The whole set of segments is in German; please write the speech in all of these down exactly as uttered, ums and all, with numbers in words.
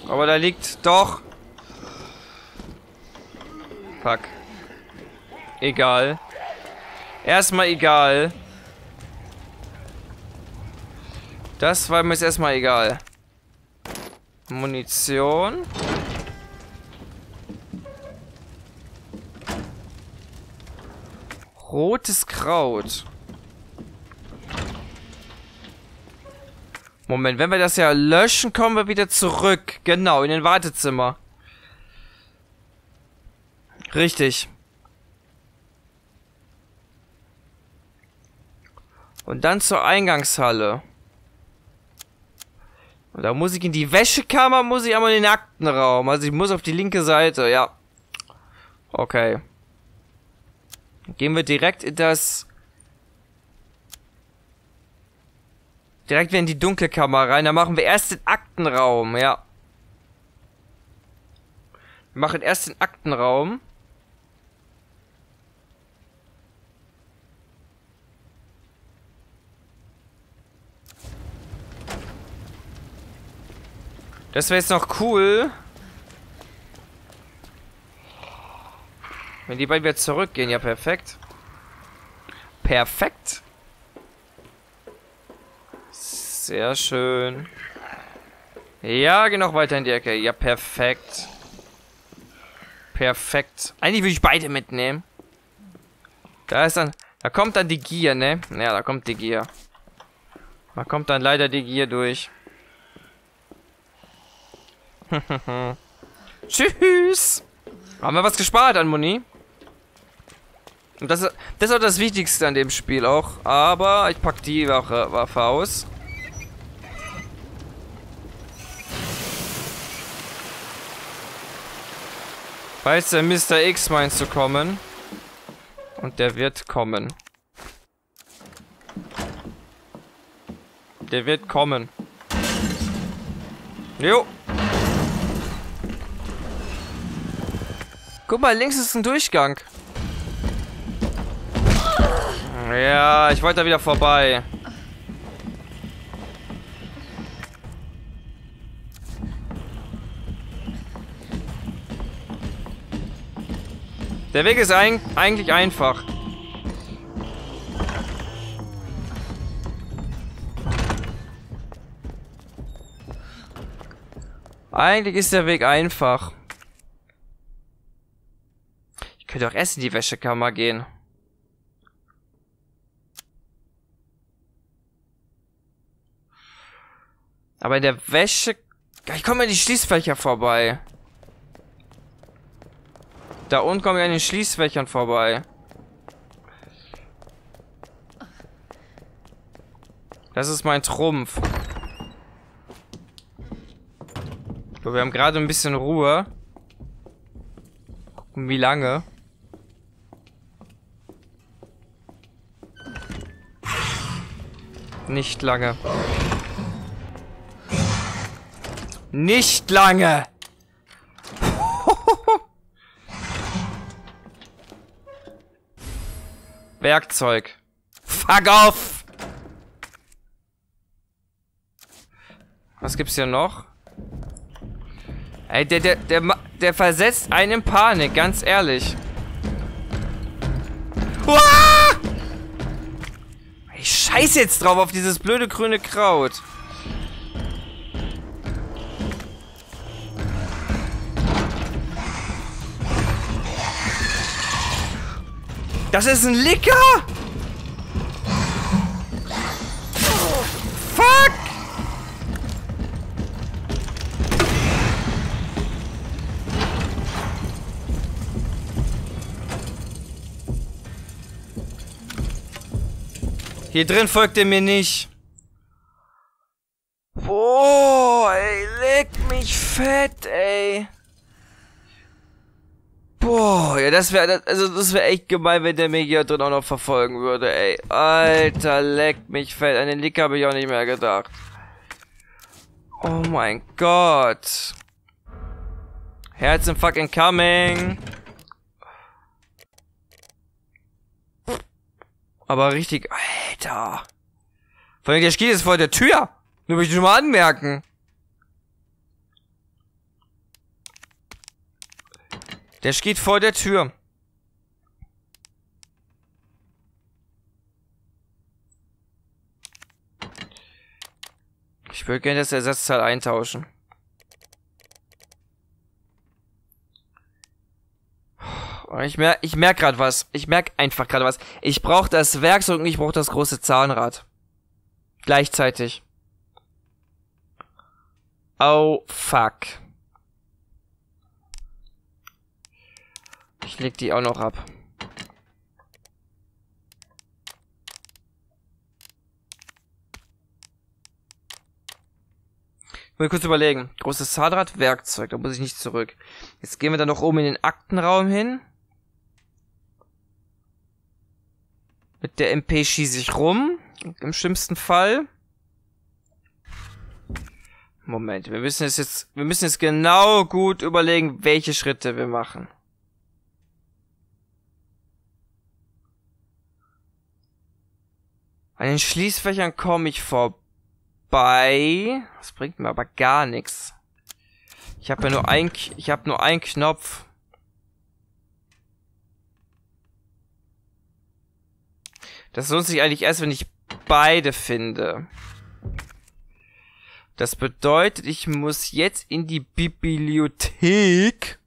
Aber da liegt doch... Fuck. Egal. Erstmal egal. Das war mir jetzt erstmal egal. Munition. Rotes Kraut. Moment, wenn wir das ja löschen, kommen wir wieder zurück. Genau, in den Wartezimmer. Richtig. Und dann zur Eingangshalle. Und da muss ich in die Wäschekammer, muss ich einmal in den Aktenraum. Also ich muss auf die linke Seite, ja. Okay. Gehen wir direkt in das... Direkt wieder in die Dunkelkammer rein. Da machen wir erst den Aktenraum, ja. Wir machen erst den Aktenraum. Das wäre jetzt noch cool. Wenn die beiden wieder zurückgehen, ja perfekt. Perfekt. Sehr schön. Ja, geh noch weiter in die Ecke. Ja, perfekt. Perfekt. Eigentlich würde ich beide mitnehmen. Da ist dann... Da kommt dann die Gier, ne? Ja, da kommt die Gier. Da kommt dann leider die Gier durch. Tschüss. Haben wir was gespart an Muni? Und das, das ist auch das Wichtigste an dem Spiel auch. Aber ich pack die Waffe, Waffe aus. Weiß der Mister X meint zu kommen. Und der wird kommen. Der wird kommen. Jo. Guck mal, links ist ein Durchgang. Ja, ich wollte da wieder vorbei. Der Weg ist ein, eigentlich einfach. Eigentlich ist der Weg einfach. Ich könnte auch erst in die Wäschekammer gehen. Aber in der Wäsche... Ich komme an die Schließfächer vorbei. Da unten komme ich an den Schließfächern vorbei. Das ist mein Trumpf. So, wir haben gerade ein bisschen Ruhe. Gucken, wie lange. Nicht lange. Nicht lange! Werkzeug. Fuck off! Was gibt's hier noch? Ey, der, der, der, der versetzt einen in Panik, ganz ehrlich. Uah! Ich scheiß jetzt drauf auf dieses blöde grüne Kraut. Das ist ein Licker! Fuck! Hier drin folgt er mir nicht. Boah, ey, leck mich fett, ey. Boah, ja, das wäre, also das wäre echt gemein, wenn der mich hier drin auch noch verfolgen würde, ey. Alter, leck mich fett. An den Lick habe ich auch nicht mehr gedacht. Oh mein Gott. Herzen fucking coming. Aber richtig, Alter. Vor allem, der steht jetzt vor der Tür. Nur möchte ich schon mal anmerken. Der steht vor der Tür. Ich würde gerne das Ersatzteil eintauschen. Ich merke ich merk gerade was. Ich merke einfach gerade was. Ich brauche das Werkzeug und ich brauche das große Zahnrad. Gleichzeitig. Oh, fuck. Ich leg die auch noch ab. Ich will kurz überlegen. Großes Zahnrad, Werkzeug. Da muss ich nicht zurück. Jetzt gehen wir dann noch oben in den Aktenraum hin. Mit der M P schieße ich rum. Im schlimmsten Fall. Moment, wir müssen es jetzt, wir müssen jetzt genau gut überlegen, welche Schritte wir machen. An den Schließfächern komme ich vorbei. Das bringt mir aber gar nichts. Ich habe ja nur ein, ich habe nur einen Knopf. Das lohnt sich eigentlich erst, wenn ich beide finde. Das bedeutet, ich muss jetzt in die Bibliothek.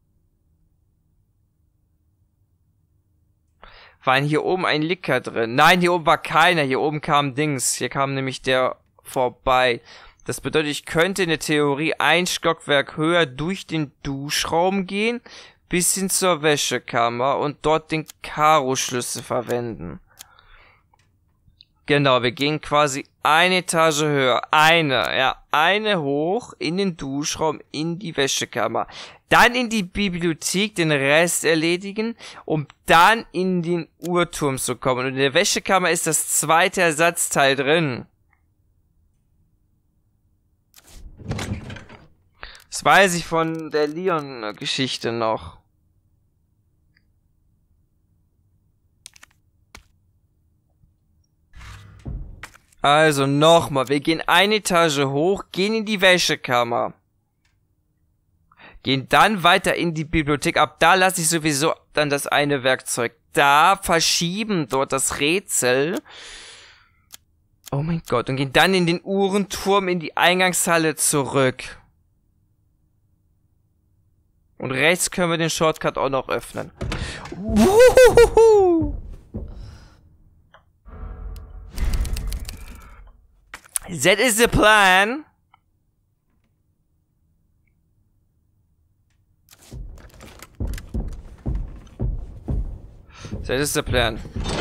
War hier oben ein Licker drin? Nein, hier oben war keiner. Hier oben kam Dings. Hier kam nämlich der vorbei. Das bedeutet, ich könnte in der Theorie ein Stockwerk höher durch den Duschraum gehen, bis hin zur Wäschekammer und dort den Karo-Schlüssel verwenden. Genau, wir gehen quasi eine Etage höher. Eine, ja, eine hoch in den Duschraum, in die Wäschekammer. Dann in die Bibliothek den Rest erledigen, um dann in den Uhrturm zu kommen. Und in der Wäschekammer ist das zweite Ersatzteil drin. Das weiß ich von der Leon-Geschichte noch. Also nochmal, wir gehen eine Etage hoch, gehen in die Wäschekammer. Gehen dann weiter in die Bibliothek. Ab da lasse ich sowieso dann das eine Werkzeug da, verschieben dort das Rätsel. Oh mein Gott, und gehen dann in den Uhrenturm in die Eingangshalle zurück. Und rechts können wir den Shortcut auch noch öffnen. Uhuhuhu. That is the plan. That is the plan.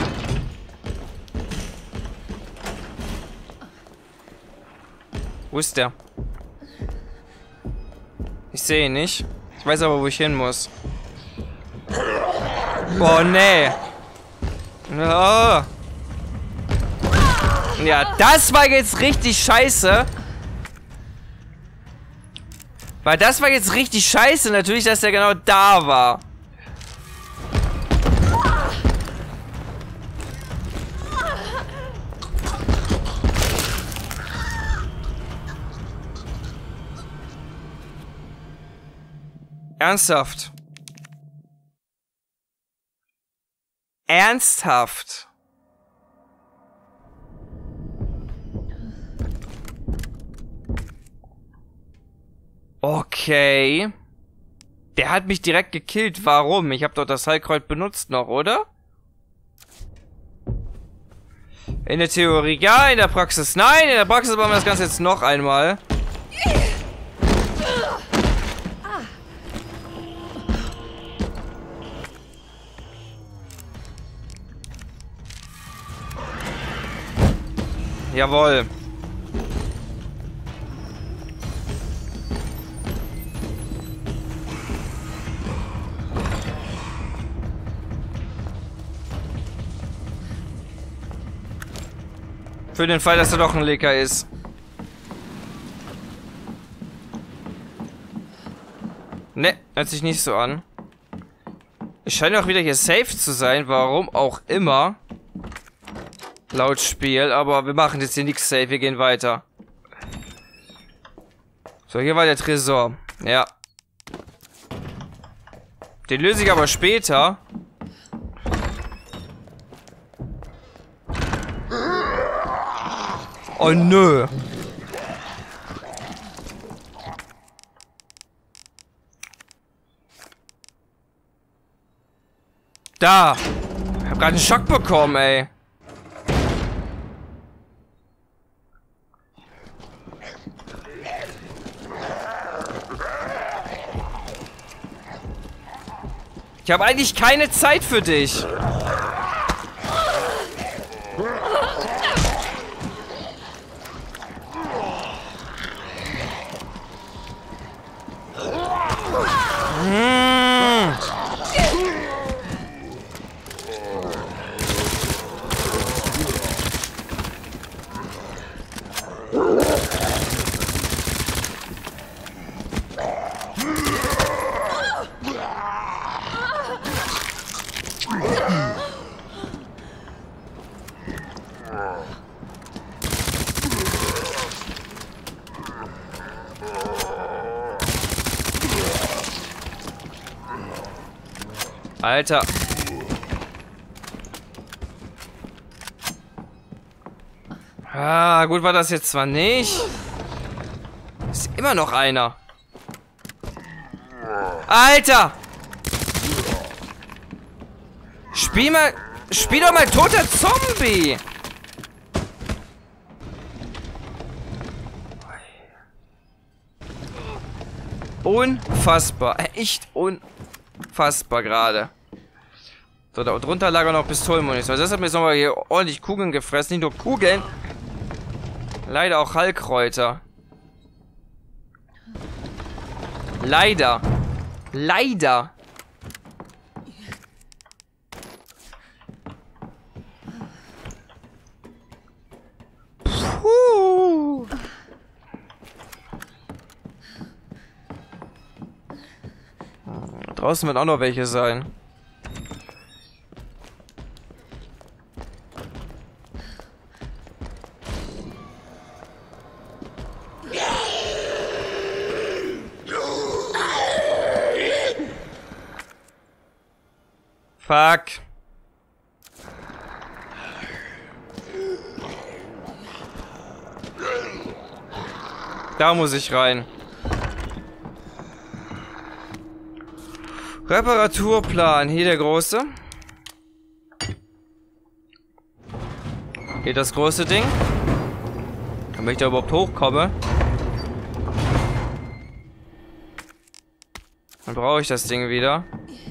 Wo ist der? Ich sehe ihn nicht. Ich weiß aber, wo ich hin muss. Boah, nee. Oh. Ja, das war jetzt richtig scheiße. Weil das war jetzt richtig scheiße, natürlich, dass der genau da war. Ernsthaft. Ernsthaft. Okay. Der hat mich direkt gekillt. Warum? Ich habe doch das Heilkreuz benutzt noch, oder? In der Theorie ja, in der Praxis nein. In der Praxis machen wir das Ganze jetzt noch einmal. Jawohl. Für den Fall, dass er doch ein Lecker ist. Ne, hört sich nicht so an. Ich scheine auch wieder hier safe zu sein, warum auch immer. Laut Spiel, aber wir machen jetzt hier nichts safe, wir gehen weiter. So, hier war der Tresor. Ja. Den löse ich aber später. Oh nö. Da. Ich hab gerade einen Schock bekommen, ey. Ich habe eigentlich keine Zeit für dich. Hm. Alter. Ah, gut war das jetzt zwar nicht. Ist immer noch einer. Alter! Spiel mal... Spiel doch mal toter Zombie! Unfassbar. Echt unfassbar gerade. So, da drunter lag auch noch Pistolenmunition. Das hat mir jetzt nochmal hier ordentlich Kugeln gefressen. Nicht nur Kugeln. Leider auch Heilkräuter. Leider. Leider. Puh. Draußen wird auch noch welche sein. Fuck. Da muss ich rein. Reparaturplan. Hier der große. Hier das große Ding. Damit ich da überhaupt hochkomme. Dann brauche ich das Ding wieder.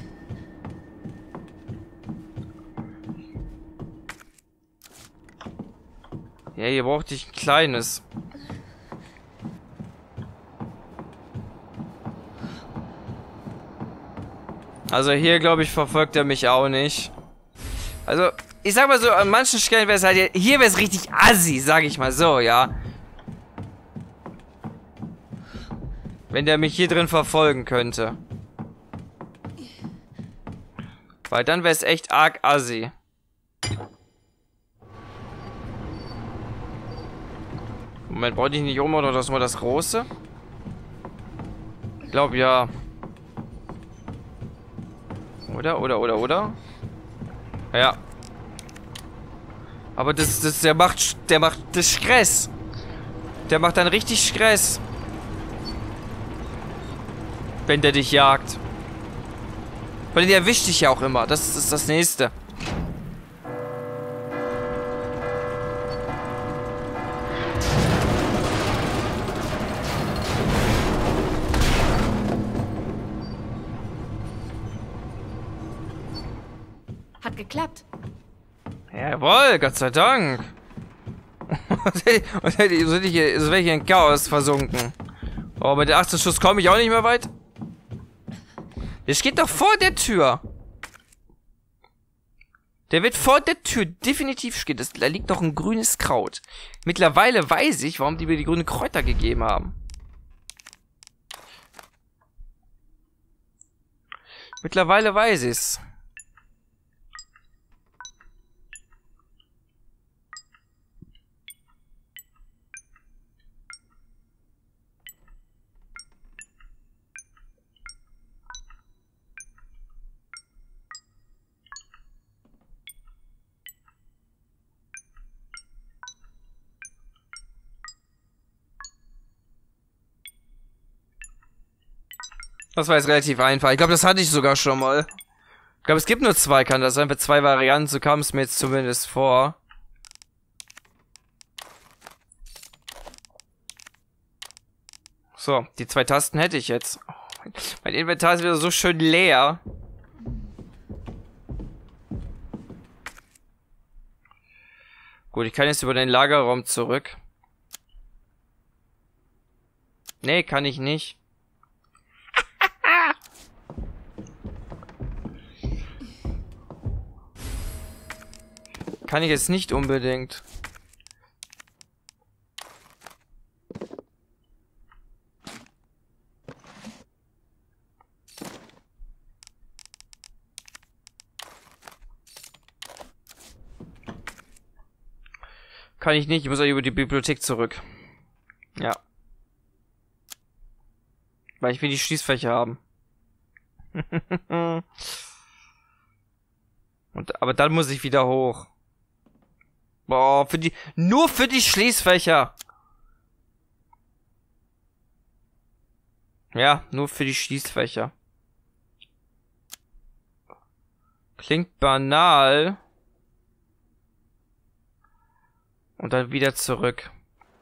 Ja, hier brauchte ich ein kleines. Also hier, glaube ich, verfolgt er mich auch nicht. Also, ich sag mal so, an manchen Stellen wäre es halt... Hier wäre es richtig assi, sag ich mal so, ja. Wenn der mich hier drin verfolgen könnte. Weil dann wäre es echt arg assi. Moment, brauche ich nicht um oder das mal das große? Ich glaube ja. Oder, oder, oder, oder? Ja. Aber das, das, der macht, der macht das Stress. Der macht dann richtig Stress. Wenn der dich jagt. Weil der erwischt dich ja auch immer. Das ist das Nächste. Hat geklappt. Jawohl, Gott sei Dank. Und hätte ich, so wäre ich in Chaos versunken. Oh, mit der achtzehn Schuss komme ich auch nicht mehr weit. Der steht doch vor der Tür. Der wird vor der Tür definitiv stehen. Das, da liegt doch ein grünes Kraut. Mittlerweile weiß ich, warum die mir die grünen Kräuter gegeben haben. Mittlerweile weiß ich's. Das war jetzt relativ einfach. Ich glaube, das hatte ich sogar schon mal. Ich glaube, es gibt nur zwei, kann das sein? Für zwei Varianten, so kam es mir jetzt zumindest vor. So, die zwei Tasten hätte ich jetzt. Oh, mein, mein Inventar ist wieder so schön leer. Gut, ich kann jetzt über den Lagerraum zurück. Nee, kann ich nicht. Kann ich jetzt nicht unbedingt. Kann ich nicht, ich muss auch über die Bibliothek zurück. Ja. Weil ich will die Schließfächer haben. Und, aber dann muss ich wieder hoch. Boah, für die, nur für die Schließfächer. Ja, nur für die Schließfächer. Klingt banal. Und dann wieder zurück.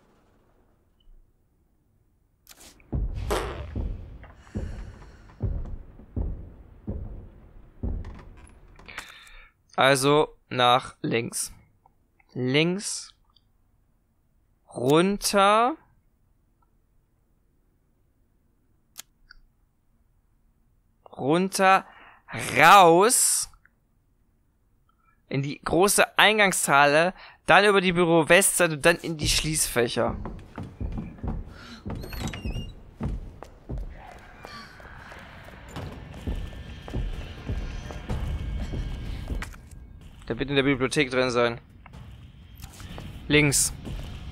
Also nach links. Links. Runter. Runter. Raus. In die große Eingangshalle. Dann über die Büro Westseite und dann in die Schließfächer. Der wird in der Bibliothek drin sein. Links.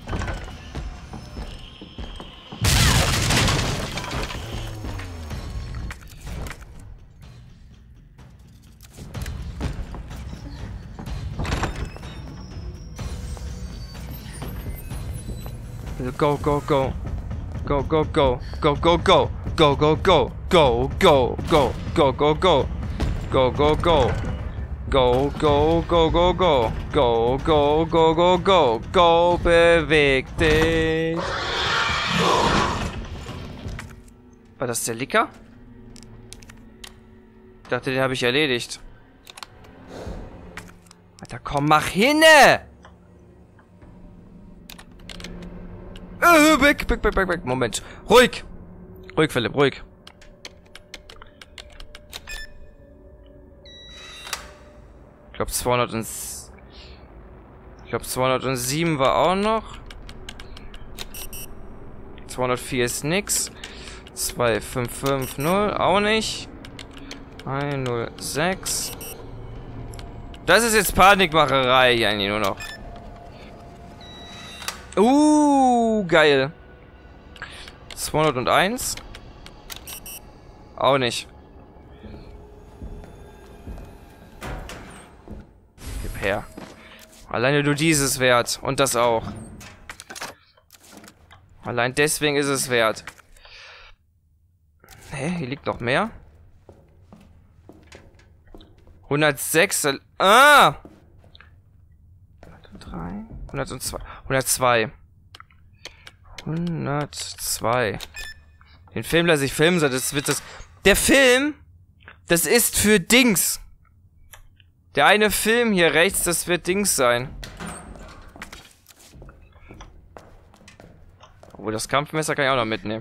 Go, go, go. Go, go, go. Go, go, go. Go, go, go. Go, go, go. Go, go, go. Go, go, go. Go, go, go, go, go. Go, go, go, go, go. Go, beweg dich. War das der Licker? Ich dachte, den habe ich erledigt. Alter, komm, mach hinne! Äh, weg, weg, weg, weg, weg. Moment. Ruhig. Ruhig, Philipp, ruhig. Ich glaube zweihundert und... Ich glaube zweihundertsieben war auch noch. zweihundertvier ist nix. zwei fünf fünf null auch nicht. hundertsechs. Das ist jetzt Panikmacherei hier eigentlich nur noch. Uh, geil. zweihunderteins. Auch nicht. Gib her. Alleine nur dieses wert. Und das auch. Allein deswegen ist es wert. Hä? Hier liegt noch mehr? hundertsechs. Ah! hundertdrei. hundertzwei. hundertzwei. hundertzwei. Den Film lasse ich filmen, das wird das. Der Film, das ist für Dings. Der eine Film hier rechts, das wird Dings sein. Obwohl, das Kampfmesser kann ich auch noch mitnehmen.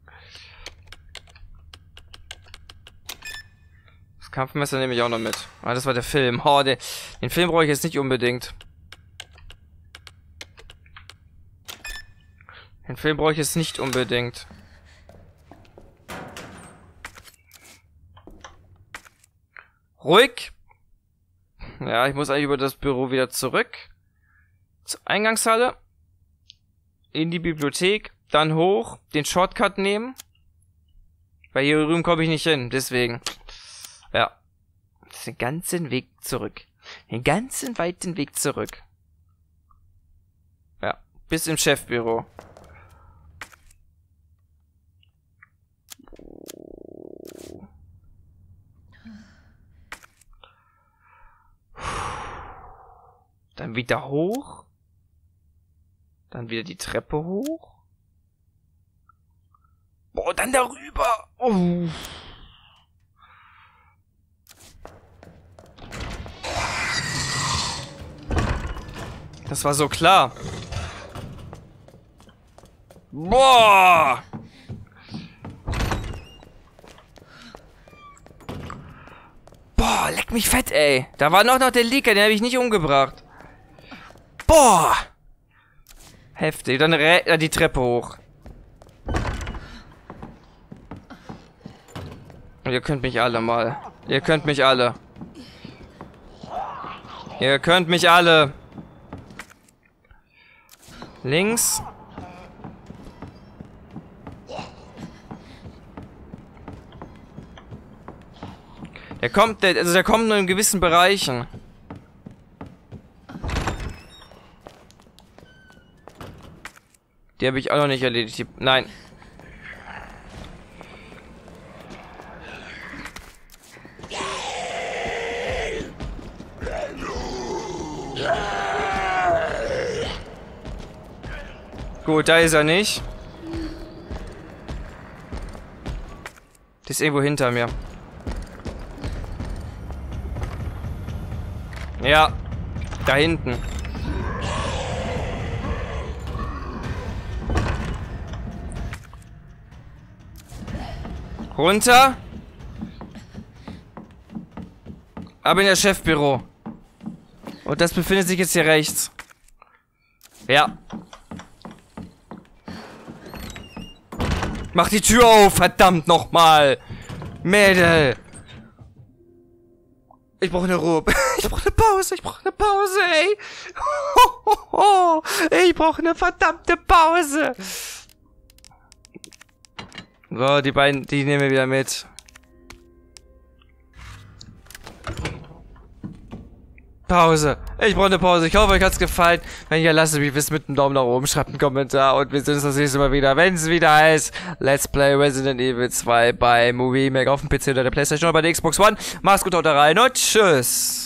Das Kampfmesser nehme ich auch noch mit. Ah, das war der Film. Oh, den, den Film brauche ich jetzt nicht unbedingt. Den Film brauche ich jetzt nicht unbedingt. Ruhig. Ja, ich muss eigentlich über das Büro wieder zurück. Zur Eingangshalle. In die Bibliothek. Dann hoch. Den Shortcut nehmen. Weil hier drüben komme ich nicht hin. Deswegen. Ja. Das ist den ganzen Weg zurück. Den ganzen weiten Weg zurück. Ja. Bis im Chefbüro. Dann wieder hoch. Dann wieder die Treppe hoch. Boah, dann darüber. Oh. Das war so klar. Boah. Boah, leck mich fett, ey. Da war noch noch der Leaker, den habe ich nicht umgebracht. Boah. Heftig. Dann äh, die Treppe hoch. Ihr könnt mich alle mal. Ihr könnt mich alle. Ihr könnt mich alle. Links. Der kommt, der, also der kommt nur in gewissen Bereichen. Die habe ich auch noch nicht erledigt. Die, nein. Gut, da ist er nicht. Der ist irgendwo hinter mir. Ja, da hinten. Runter. Aber in das Chefbüro. Und das befindet sich jetzt hier rechts. Ja. Mach die Tür auf, verdammt nochmal. Mädel. Ich brauche eine Ruhe. Ich brauche eine Pause. Ich brauche eine Pause, ey. Ich brauche eine verdammte Pause. So, die beiden, die nehmen wir wieder mit. Pause. Ich brauche eine Pause. Ich hoffe, euch hat's gefallen. Wenn ja, lasst es mich wissen mit einem Daumen nach oben, schreibt einen Kommentar und wir sehen uns das nächste Mal wieder, wenn es wieder heißt Let's Play Resident Evil zwei bei Movie Mac auf dem P C oder der PlayStation oder bei der Xbox One. Macht's gut, haut rein und tschüss.